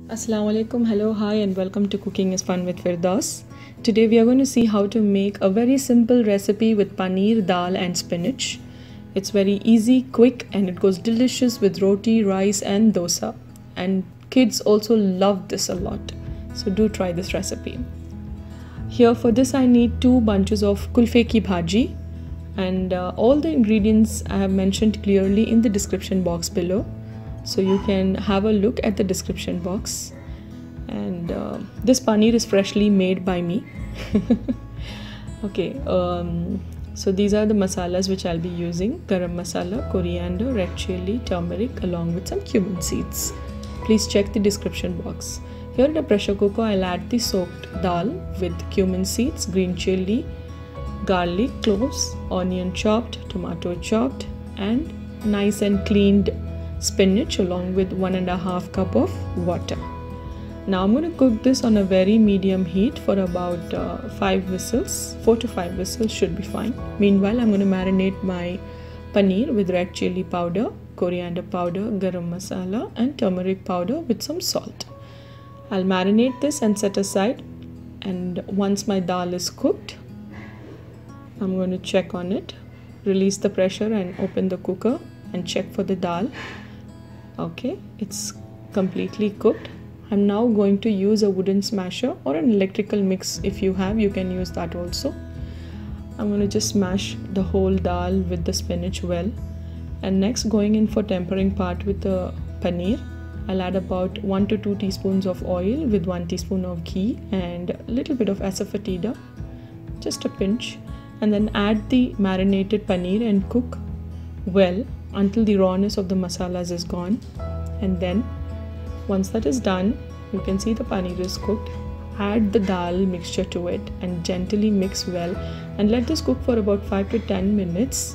Assalamualaikum, hello, hi and welcome to Cooking is Fun with Firdaus. Today we are going to see how to make a very simple recipe with paneer, dal and spinach. It's very easy, quick and it goes delicious with roti, rice and dosa. And kids also love this a lot. So do try this recipe. Here for this I need 2 bunches of kulfey ki bhaji and all the ingredients I have mentioned clearly in the description box below. So you can have a look at the description box. And this paneer is freshly made by me. Okay, so these are the masalas which I'll be using: Garam Masala, Coriander, red chilli, turmeric, along with some cumin seeds. Please check the description box. Here in a pressure cooker, I'll add the soaked dal with cumin seeds, green chilli, garlic, cloves, onion chopped, tomato chopped, and nice and cleaned spinach along with 1.5 cup of water. Now I'm going to cook this on a very medium heat for about 5 whistles. 4 to 5 whistles should be fine. Meanwhile, I'm going to marinate my paneer with red chilli powder, coriander powder, garam masala and turmeric powder with some salt. I'll marinate this and set aside, and once my dal is cooked, I'm going to check on it, release the pressure and open the cooker and check for the dal. Okay, it's completely cooked. I'm now going to use a wooden smasher or an electrical mix. If you have, you can use that also. I'm going to just smash the whole dal with the spinach well. And next, going in for tempering part with the paneer, I'll add about 1 to 2 teaspoons of oil with 1 teaspoon of ghee and a little bit of asafoetida, just a pinch, and then add the marinated paneer and cook well until the rawness of the masalas is gone. And then once that is done, you can see the paneer is cooked. Add the dal mixture to it and gently mix well and let this cook for about 5 to 10 minutes.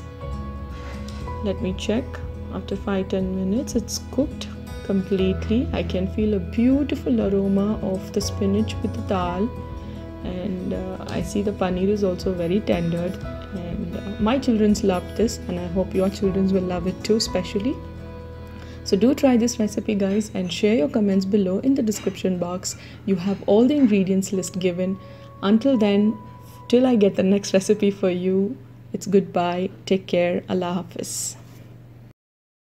Let me check. After 5-10 minutes, it's cooked completely. I can feel a beautiful aroma of the spinach with the dal, and I see the paneer is also very tender. And my children's love this, and I hope your children will love it too, especially. So do try this recipe, guys, and share your comments below in the description box. You have all the ingredients list given. Until then, till I get the next recipe for you, it's goodbye. Take care. Allah Hafiz.